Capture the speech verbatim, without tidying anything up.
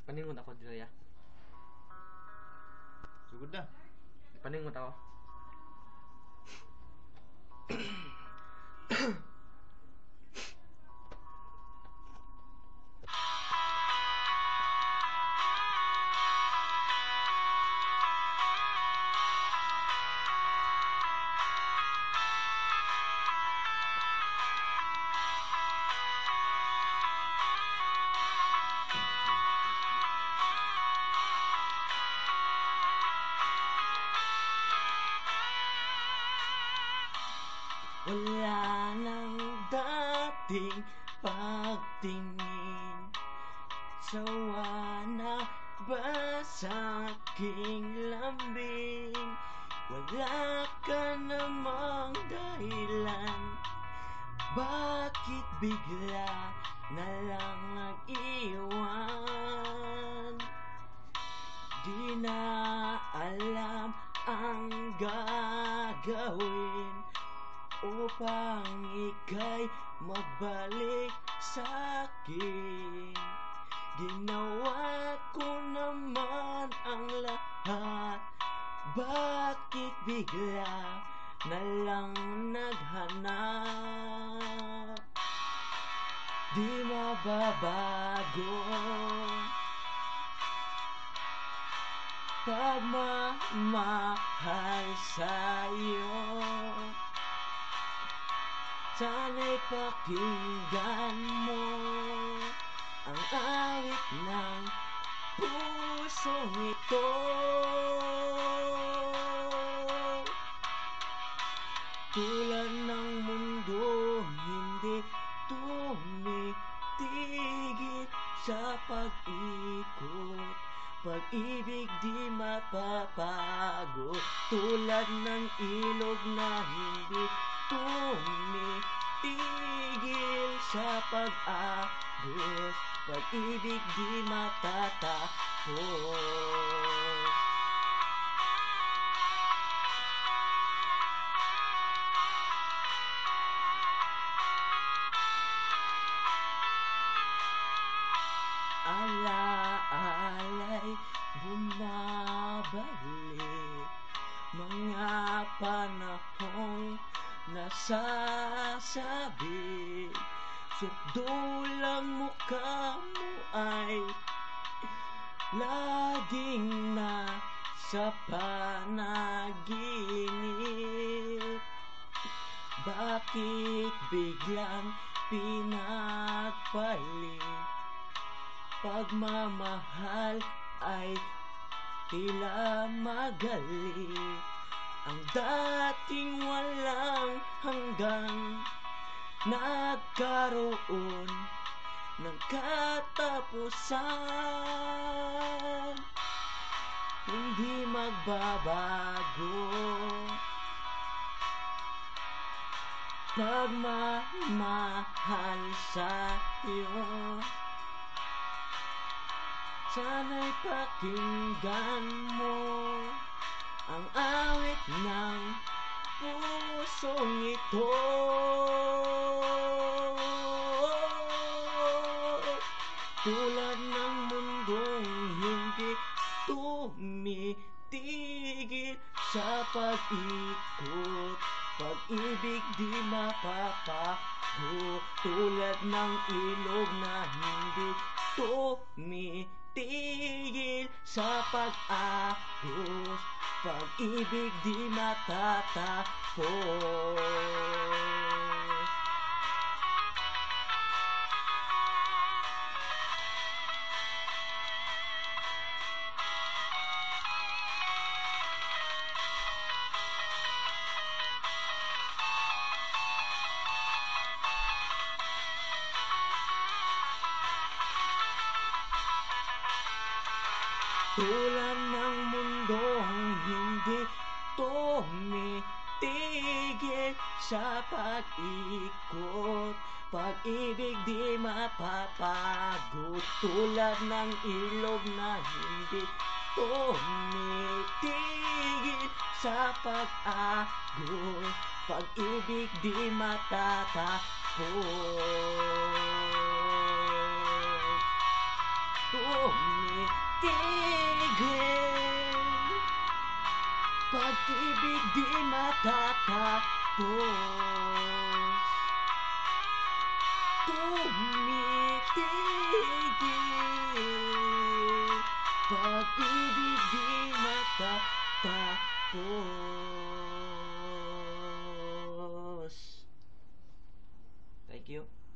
Paningon ako, Joya. Sugod na. Paningon ako. Wala nang dating pagtingin, sawa na ba sa aking lambing? Wala ka namang dahilan, bakit bigla na lang nag-iwan? Di na alam ang gagawin upang ika'y magbalik sa'kin. Ginawa ko naman ang lahat, bakit bigla na lang naghanap? Di mababago pagmamahal sa'yo. Sana'y pakinggan mo ang awit ng pusong ito. Tulad ng mundo, hindi tumitigil sa pag-ikot. Pag-ibig di mapapagod, tulad ng ilog na hindi tumitigil sa pag-agos. Pag-ibig di matatapos. Ala-alay bumabalik, mga panahong nasasabi. Sukdulang mukha mo ay laging nasa panaginip. Bakit biglang pinagpalit? Pagmamahal ay tila magaling, ang dating walang hanggan nagkaroon ng katapusan. Hindi magbabago pagmamahal sa'yo. Sana'y pakinggan mo ang awit ng pusong ito. Tulad ng mundong hindi tumitigil sa pag-ikot. Pag-ibig di mapapago, tulad ng ilog na hindi tumitigil sa pag-agos. Pag-ibig di matatapos. Tulad ng mundong hindi tumitigil sa pag-ikot. Pag-ibig di mapapagod, tulad ng ilog na hindi tumitigil sa pag-agos. Pag-ibig di matatapos. tumitigil. Pag-ibig di matatapos. Tumitigil. Pag-ibig di matatapos. Thank you.